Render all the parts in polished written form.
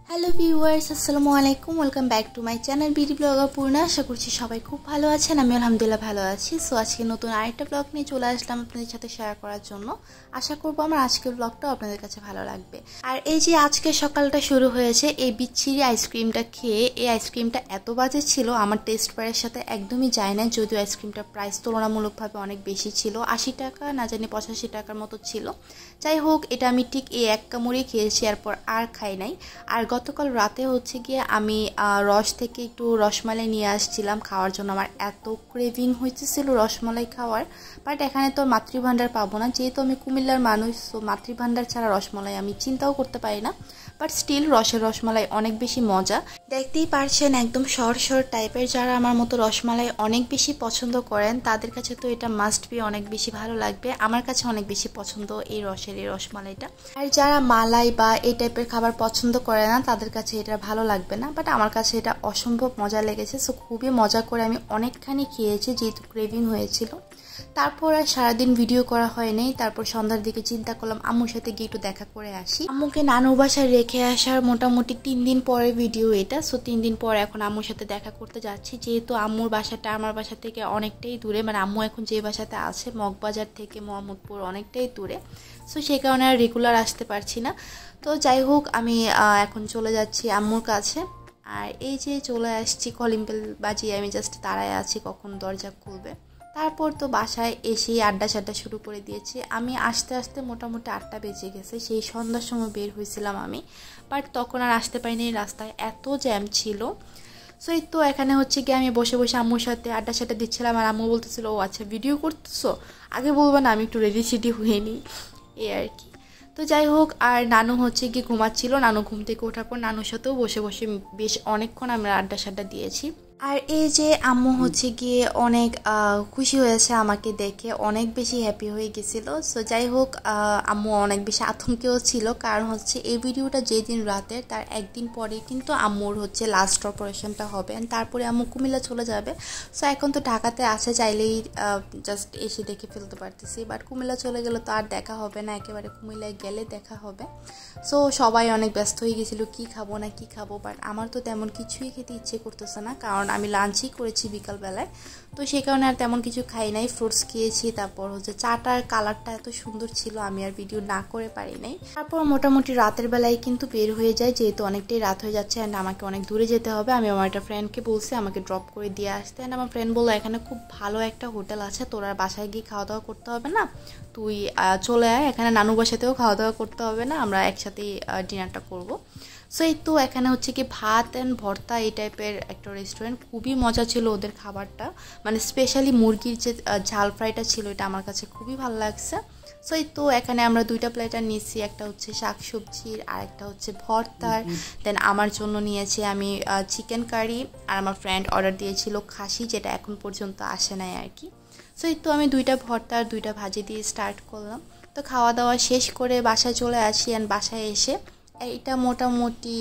Hello viewers, আসসালামু আলাইকুম। Welcome back to my channel BD blogger Purna. আশা করছি সবাই খুব ভালো আছেন। আমি আলহামদুলিল্লাহ ভালো আছি। সো আজকে নতুন আরেকটা ব্লগ নিয়ে চলে আসলাম আপনাদের সাথে শেয়ার করার জন্য। আশা করবো আমার আজকের ব্লগটাও আপনাদের কাছে ভালো লাগবে। আর এই যে আজকে সকালটা শুরু হয়েছে এই বিচ্ছিরি আইসক্রিমটা খেয়ে। এই আইসক্রিমটা এত বাজে ছিল, আমার টেস্ট প্রাইসের সাথে একদমই যায় না। যদিও আইসক্রিমটার প্রাইস তুলনামূলকভাবে অনেক বেশি ছিল, 80 টাকা না জানি 85 টাকার মতো ছিল। যাই হোক, এটা আমি ঠিক এই এক কামড়েই খেয়েছি, এরপর আর খাই নাই। আর গতকাল রাতে হচ্ছে গিয়ে আমি রস থেকে একটু রসমালাই নিয়ে আসছিলাম খাওয়ার জন্য। আমার এত ক্রেভিং হইতেছিল রসমালাই খাওয়ার, বাট এখানে তো মাতৃভাণ্ডার পাবো না, যেহেতু আমি কুমিল্লার মানুষ। তো মাতৃভাণ্ডার ছাড়া রসমালাই আমি চিন্তাও করতে পারি না, বাট স্টিল রসমালাই অনেক বেশি মজা। দেখতেই পারছেন একদম শর্ট টাইপের। যারা আমার মতো রসমালাই অনেক বেশি পছন্দ করেন তাদের কাছে তো এটা মাস্ট বি অনেক বেশি ভালো লাগবে। আমার কাছে অনেক বেশি পছন্দ এই রসমালাইটা। আর যারা মালাই বা এই টাইপের খাবার পছন্দ করে না তাদের কাছে এটা ভালো লাগবে না, বাট আমার কাছে এটা অসম্ভব মজা লেগেছে। সো খুবই মজা করে আমি অনেকখানি খেয়েছি, যেহেতু ক্রেভিং হয়েছিল। তারপর আর সারাদিন ভিডিও করা হয়নি। তারপর সন্ধ্যার দিকে চিন্তা করলাম আম্মুর সাথে গিয়ে একটু দেখা করে আসি। আম্মুকে নানু বাসায় রেখে আসার মোটামুটি 3 দিন পরে ভিডিও এটা। সো 3 দিন পর এখন আম্মুর সাথে দেখা করতে যাচ্ছি, যেহেতু আম্মুর বাসাটা আমার বাসা থেকে অনেকটাই দূরে। মানে আম্মু এখন যে বাসাতে আছে মগবাজার থেকে মোহাম্মদপুর অনেকটাই দূরে। সো সেই কারণে আর রেগুলার আসতে পারছি না। তো যাই হোক, আমি এখন চলে যাচ্ছি আম্মুর কাছে। আর এই যে চলে আসছি, কলিং বেল বাজিয়ে আমি জাস্ট দাঁড়ায় আছি কখন দরজা খুলবে। তারপর তো বাসায় এসে আড্ডা শুরু করে দিয়েছি। আমি আস্তে আস্তে মোটামুটি 8টা বেজে গেছে। সেই সন্ধ্যার সময় বের হয়েছিলাম আমি, বাট তখন আর আসতে পারিনি, রাস্তায় এত জ্যাম ছিল। সো এই তো এখানে হচ্ছে গিয়ে আমি বসে বসে আম্মুর সাথে আড্ডা দিচ্ছিলাম। আর আম্মু বলতেছিল, ও আচ্ছা ভিডিও করতেছো, আগে বলবো না আমি একটু রেডি সেডি হয়ে নিই, এই আর কি। তো যাই হোক, আর নানু হচ্ছে গিয়ে ঘুমাচ্ছিল। নানু ঘুম থেকে ওঠার পর নানুর সাথেও বসে বসে বেশ অনেকক্ষণ আমরা আড্ডা দিয়েছি। আর এই যে আম্মু হচ্ছে গিয়ে অনেক খুশি হয়েছে আমাকে দেখে, অনেক বেশি হ্যাপি হয়ে গেছিলো। সো যাই হোক, আম্মু অনেক বেশি আতঙ্কেও ছিল, কারণ হচ্ছে এই ভিডিওটা যেদিন রাতের তার একদিন পরে কিন্তু আম্মুর হচ্ছে লাস্ট অপারেশনটা হবে, তারপরে আম্মু কুমিল্লা চলে যাবে। সো এখন তো ঢাকাতে আছে, চাইলেই জাস্ট এসে দেখে ফেলতে পারতেছি, বাট কুমিল্লা চলে গেলে তো আর দেখা হবে না, একেবারে কুমিল্লায় গেলে দেখা হবে। সো সবাই অনেক ব্যস্ত হয়ে গেছিলো কি খাবো, বাট আমার তো তেমন কিছুই খেতে ইচ্ছে করতেছে না, কারণ আমি লাঞ্চই করেছি বিকালবেলায়। তো সেই কারণে আর তেমন কিছু খাই নাই, ফ্রুটস খেয়েছি। তারপর হচ্ছে চাটার কালারটা এত সুন্দর ছিল, আমি আর ভিডিও না করে পারি নাই। তারপর মোটামুটি রাতের বেলায় কিন্তু বের হয়ে যায়, যেহেতু অনেকটাই রাত হয়ে যাচ্ছে অ্যান্ড আমাকে অনেক দূরে যেতে হবে। আমি আমার একটা ফ্রেন্ডকে বলছি আমাকে ড্রপ করে দিয়ে আসতে, অ্যান্ড আমার ফ্রেন্ড বললো এখানে খুব ভালো একটা হোটেল আছে, তোরা বাসায় গিয়ে খাওয়া দাওয়া করতে হবে না, তুই চলে আয়, এখানে নানু বাসাতেও খাওয়া দাওয়া করতে হবে না, আমরা একসাথেই ডিনারটা করবো। সো এই তো এখানে হচ্ছে কি ভাত অ্যান্ড ভর্তা এই টাইপের একটা রেস্টুরেন্ট, খুবই মজা ছিল ওদের খাবারটা। মানে স্পেশালি মুরগির যে ঝাল ফ্রাইটা ছিল এটা আমার কাছে খুবই ভালো লাগছে। সো এই তো এখানে আমরা 2টা প্লেটার নিয়েছি, একটা হচ্ছে শাকসবজির আর একটা হচ্ছে ভর্তার। দেন আমার জন্য নিয়েছি আমি চিকেন কারি, আর আমার ফ্রেন্ড অর্ডার দিয়েছিল খাসি, যেটা এখন পর্যন্ত আসে নাই আর কি। সো এই তো আমি 2টা ভর্তা আর 2টা ভাজি দিয়ে স্টার্ট করলাম। তো খাওয়া দাওয়া শেষ করে বাসায় চলে আসি, অ্যান্ড বাসায় এসে এইটা মোটামুটি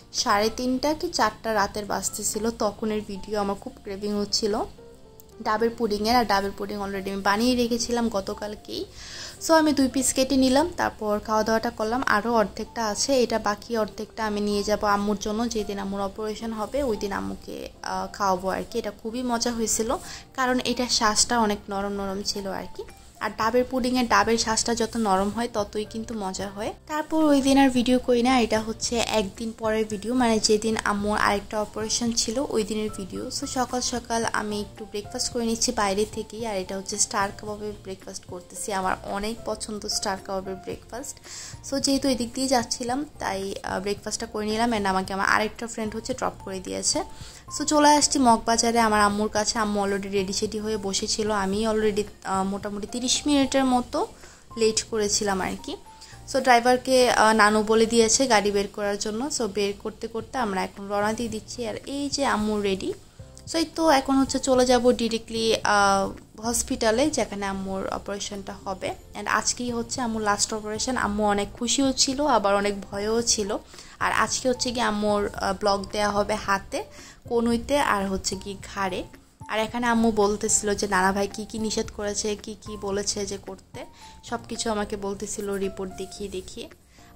3:30 কি 4টা রাতের বাজতেছিল। তখনের ভিডিও আমার খুব ক্রেভিং হচ্ছিল ডাবের পুডিংয়ের, আর ডাবের পুডিং অলরেডি আমি বানিয়ে রেখেছিলাম গতকালকেই। সো আমি 2 পিস কেটে নিলাম, তারপর খাওয়া দাওয়াটা করলাম। আরও অর্ধেকটা আছে, এটা বাকি অর্ধেকটা আমি নিয়ে যাব আম্মুর জন্য, যেদিন আম্মুর অপারেশন হবে ওই দিন আম্মুকে খাওয়াবো আর কি। এটা খুবই মজা হয়েছিল, কারণ এটার শ্বাসটা অনেক নরম ছিল আর কি। আর ডাবের পুডিংয়ের ডাবের শ্বাসটা যত নরম হয় ততই কিন্তু মজা হয়। তারপর ওই দিন আর ভিডিও করি না, এটা হচ্ছে একদিন পরের ভিডিও, মানে যেদিন আম্মুর আরেকটা অপারেশন ছিল ওই দিনের ভিডিও। সো সকাল সকাল আমি একটু ব্রেকফাস্ট করে নিচ্ছি বাইরে থেকেই, আর এটা হচ্ছে স্টার কাবাবের ব্রেকফাস্ট করতেছি। আমার অনেক পছন্দ স্টার কাবাবের ব্রেকফাস্ট। সো যেহেতু এদিক দিয়ে যাচ্ছিলাম তাই ব্রেকফাস্টটা করে নিলাম, অ্যান্ড আমাকে আমার আরেকটা ফ্রেন্ড হচ্ছে ড্রপ করে দিয়েছে। সো চলে আসছি মগবাজারে আমার আম্মুর কাছে। আম্মু অলরেডি রেডি সেডি হয়ে বসেছিল, আমি অলরেডি মোটামুটি 30 মিনিটের মতো লেট করেছিলাম আর কি। সো ড্রাইভারকে নানু বলে দিয়েছে গাড়ি বের করার জন্য। সো বের করতে করতে আমরা এখন রওনা দিয়ে দিচ্ছি, আর এই যে আম্মু রেডি। সো এই তো এখন হচ্ছে চলে যাব ডিরেক্টলি হসপিটালে, যেখানে আম্মুর অপারেশনটা হবে। অ্যান্ড আজকেই হচ্ছে আম্মুর লাস্ট অপারেশন। আম্মু অনেক খুশিও ছিল আবার অনেক ভয়ও ছিল। আর আজকে হচ্ছে কি আম্মুর ব্লক দেওয়া হবে হাতে, কনুইতে, আর হচ্ছে কি ঘাড়ে। আর এখানে আম্মু বলতেছিল যে নানা ভাই কি নিষেধ করেছে, কি বলেছে যে করতে, সব কিছু আমাকে বলতেছিল রিপোর্ট দেখিয়ে।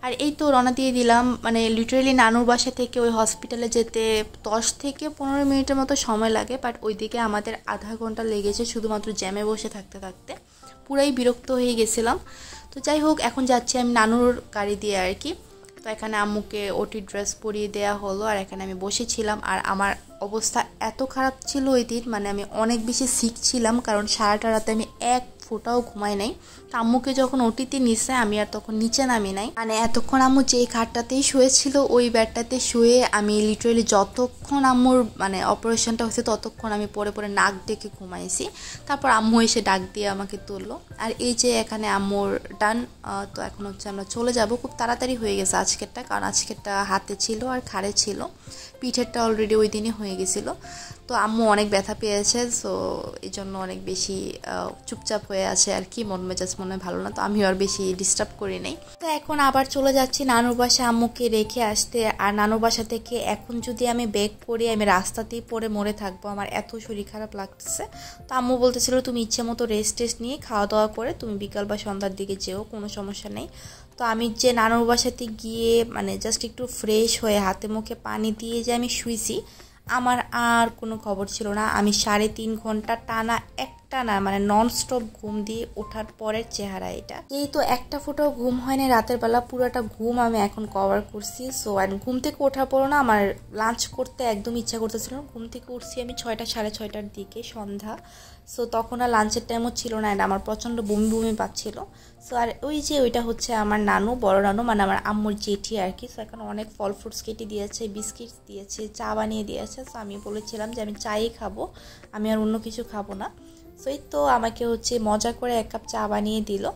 আর এই তো রওনা দিয়ে দিলাম, মানে লিটারেলি নানুর বাসা থেকে ওই হসপিটালে যেতে 10 থেকে 15 মিনিটের মতো সময় লাগে, বাট ওইদিকে আমাদের আধা ঘন্টা লেগেছে শুধুমাত্র জ্যামে বসে থাকতে থাকতে, পুরাই বিরক্ত হয়ে গেছিলাম। তো যাই হোক, এখন যাচ্ছি আমি নানুর গাড়ি দিয়ে আর কি। তো এখানে আম্মুকে ওটি ড্রেস পরিয়ে দেওয়া হলো, আর এখানে আমি বসেছিলাম। আর আমার অবস্থা এত খারাপ ছিল ওই দিন, মানে আমি অনেক বেশি সিক ছিলাম, কারণ সারাটা রাতে আমি এক ফোঁটাও ঘুমাই নাই। তো আম্মুকে যখন ওটিতে নিছে আমি আর তখন নিচে নামি নাই, মানে এতক্ষণ আম্মু যেই খাটটাতেই শুয়েছিল ওই বেডটাতে শুয়ে আমি লিটারেলি যতক্ষণ আম্মুর মানে অপারেশনটা হয়েছে ততক্ষণ আমি পরে পরে নাক ডেকে ঘুমাইছি। তারপর আম্মু এসে ডাক দিয়ে আমাকে তুললো। আর এই যে এখানে আম্মুর ডান। তো এখন হচ্ছে আমরা চলে যাব, খুব তাড়াতাড়ি হয়ে গেছে আজকেরটা, কারণ আজকেরটা হাতে ছিল আর ঘাড়ে ছিল, পিঠেরটা অলরেডি ওই দিনই হয়ে গেছিলো। তো আম্মু অনেক ব্যথা পেয়েছে, সো এই জন্য অনেক বেশি চুপচাপ হয়ে আছে আর কি, মন মেজাজ মনে হয় ভালো না, তো আমি আর বেশি ডিস্টার্ব করি নাই। তো এখন আবার চলে যাচ্ছি নানুর বাসা আম্মুকে রেখে আসতে। আর নানুর বাসা থেকে এখন যদি আমি ব্যাক করি আমি রাস্তাতেই পড়ে মরে থাকবো, আমার এত শরীর খারাপ লাগতেছে। তো আম্মু বলতেছিল তুমি ইচ্ছে মতো রেস্ট নিয়ে খাওয়া দাওয়া করে তুমি বিকাল বা সন্ধ্যার দিকে যেও, কোনো সমস্যা নেই। তো আমি যে নানুর বাসাতে গিয়ে মানে জাস্ট একটু ফ্রেশ হয়ে হাতে মুখে পানি দিয়ে যে আমি শুইছি, আমার আর কোনো খবর ছিল না। আমি 3.5 ঘন্টা টানা একটানা মানে নন স্টপ ঘুম দিয়ে ওঠার পরের চেহারা এটা। এই তো একটা ফোঁটাও ঘুম হয় না রাতের বেলা, পুরোটা ঘুম আমি এখন কভার করছি। সো আর ঘুম থেকে ওঠার পরও না আমার লাঞ্চ করতে একদম ইচ্ছা করতেছিল না। ঘুম থেকে উঠছি আমি 6টা 6:30টার দিকে সন্ধ্যা। সো তখন আর লাঞ্চের টাইমও ছিল না, আর আমার প্রচণ্ড বমি বমি পাচ্ছিল। সো আর ওই যে ওইটা হচ্ছে আমার নানু, বড় নানু, মানে আমার আম্মুর জেঠি আর কি। সো এখন অনেক ফল ফ্রুটস কেটে দিয়েছে, বিস্কিট দিয়েছে, চা বানিয়ে দিয়েছে। সো আমি বলেছিলাম যে আমি চাই খাবো, আমি আর অন্য কিছু খাবো না। সো এই তো আমাকে হচ্ছে মজা করে 1 কাপ চা বানিয়ে দিল।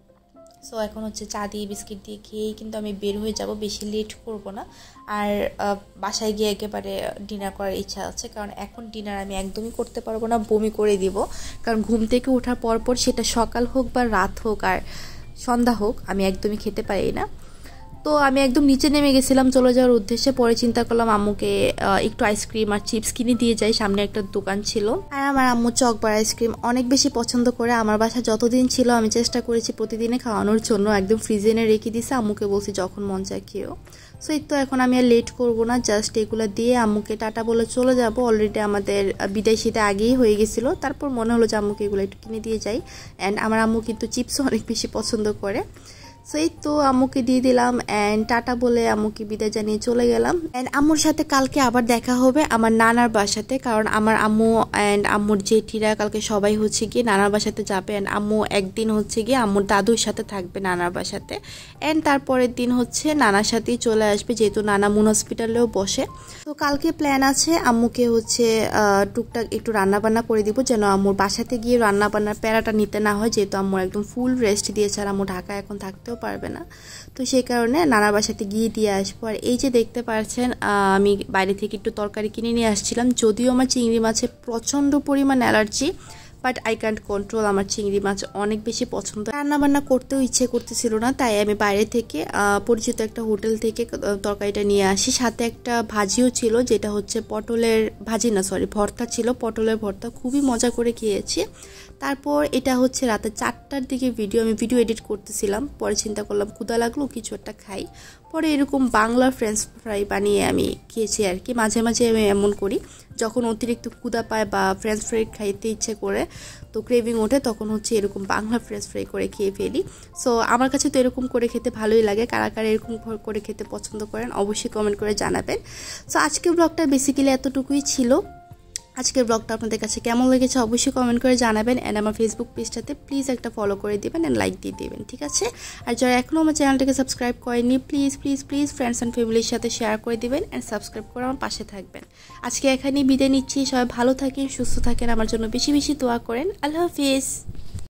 সো এখন হচ্ছে চা দিয়ে বিস্কিট দিয়ে খেয়েই কিন্তু আমি বের হয়ে যাব, বেশি লেট করব না। আর বাসায় গিয়ে একেবারে ডিনার করার ইচ্ছা আছে, কারণ এখন ডিনার আমি একদমই করতে পারবো না, বমি করে দিব। কারণ ঘুম থেকে ওঠার পর সেটা সকাল হোক বা রাত হোক আর সন্ধ্যা হোক আমি একদমই খেতে পারি না। তো আমি একদম নিচে নেমে গেছিলাম চলে যাওয়ার উদ্দেশ্যে। পরে চিন্তা করলাম আম্মুকে একটু আইসক্রিম আর চিপস কিনে দিয়ে যাই, সামনে একটা দোকান ছিল। আর আমার আম্মু চকবার আইসক্রিম অনেক বেশি পছন্দ করে। আমার বাসা যতদিন ছিল আমি চেষ্টা করেছি প্রতিদিনে খাওয়ানোর জন্য, একদম ফ্রিজে এনে রেখে দিয়েছে, আম্মুকে বলছি যখন মন চায় খেয়েও। সো এই তো এখন আমি আর লেট করবো না, জাস্ট এগুলো দিয়ে আম্মুকে টাটা বলে চলে যাব। অলরেডি আমাদের বিদায় শীতে আগেই হয়ে গেছিলো, তারপর মনে হলো যে আম্মুকে এগুলো একটু কিনে দিয়ে যাই। অ্যান্ড আমার আম্মু কিন্তু চিপসও অনেক বেশি পছন্দ করে। সো এই তো আম্মুকে দিয়ে দিলাম অ্যান্ড টাটা বলে আম্মুকে বিদায় জানিয়ে চলে গেলাম। অ্যান্ড আম্মুর সাথে কালকে আবার দেখা হবে আমার নানার বাসাতে, কারণ আমার আম্মু অ্যান্ড আম্মুর জেঠিরা কালকে সবাই হচ্ছে গিয়ে নানার বাসাতে যাবে। অ্যান্ড আম্মু একদিন হচ্ছে গিয়ে আম্মুর দাদুর সাথে থাকবে নানার বাসাতে, অ্যান্ড তারপরের দিন হচ্ছে নানার সাথেই চলে আসবে, যেহেতু নানা মুন হসপিটালেও বসে। তো কালকে প্ল্যান আছে আম্মুকে হচ্ছে টুকটাক একটু রান্নাবান্না করে দিব, যেন আম্মুর বাসাতে গিয়ে রান্নাবান্নার প্যারাটা নিতে না হয়, যেহেতু আম্মুর একদম ফুল রেস্ট দিয়েছে আর আম্মু ঢাকায় এখন থাকতেও পারবে না। তো সেই কারণে নানার বাসাতে গিয়ে দিয়ে আসবো। আর এই যে দেখতে পাচ্ছেন আমি বাইরে থেকে একটু তরকারি কিনে নিয়ে আসছিলাম, যদিও আমার চিংড়ি মাছে প্রচণ্ড পরিমাণ allergy, but I can't control, আমার চিংড়ি মাছ অনেক বেশি পছন্দ। রান্নাবান্না করতেও ইচ্ছে করতেছিল না, তাই আমি বাইরে থেকে পরিচিত একটা হোটেল থেকে তরকারিটা নিয়ে আসি। সাথে একটা ভাজিও ছিল, যেটা হচ্ছে পটলের ভাজি না সরি ভর্তা ছিল, পটলের ভর্তা, খুবই মজা করে খেয়েছি। তারপর এটা হচ্ছে রাতে 4টার দিকে আমি ভিডিও এডিট করতেছিলাম। পরে চিন্তা করলাম ক্ষুধা লাগলো কিছু একটা খাই, পরে এরকম বাংলার ফ্রেঞ্চ ফ্রাই বানিয়ে আমি খেয়েছি আর কি। মাঝে মাঝে আমি এমন করি, যখন অতিরিক্ত ক্ষুধা পায় বা ফ্রেঞ্চ ফ্রাই খাইতে ইচ্ছে করে, তো ক্রেভিং ওঠে, তখন হচ্ছে এরকম বাংলা ফ্রেঞ্চ ফ্রাই করে খেয়ে ফেলি। সো আমার কাছে তো এরকম করে খেতে ভালোই লাগে, কারা কারা এরকম করে খেতে পছন্দ করেন অবশ্যই কমেন্ট করে জানাবেন। সো আজকের ব্লগটা বেসিক্যালি এতটুকুই ছিল। আজকের ব্লগটা আপনাদের কাছে কেমন লেগেছে অবশ্যই কমেন্ট করে জানাবেন, অ্যান্ড আমার ফেসবুক পেজটাতে প্লিজ একটা ফলো করে দিবেন অ্যান্ড লাইক দিয়ে দেবেন, ঠিক আছে? আর যারা এখনও আমার চ্যানেলটাকে সাবস্ক্রাইব করেননি please please please friends and ফ্যামিলির সাথে শেয়ার করে দিবেন অ্যান্ড সাবস্ক্রাইব করে আমার পাশে থাকবেন। আজকে এখানেই বিদায় নিচ্ছি, সবাই ভালো থাকেন, সুস্থ থাকেন, আমার জন্য বেশি বেশি দোয়া করেন। আল্লাহ হাফিজ।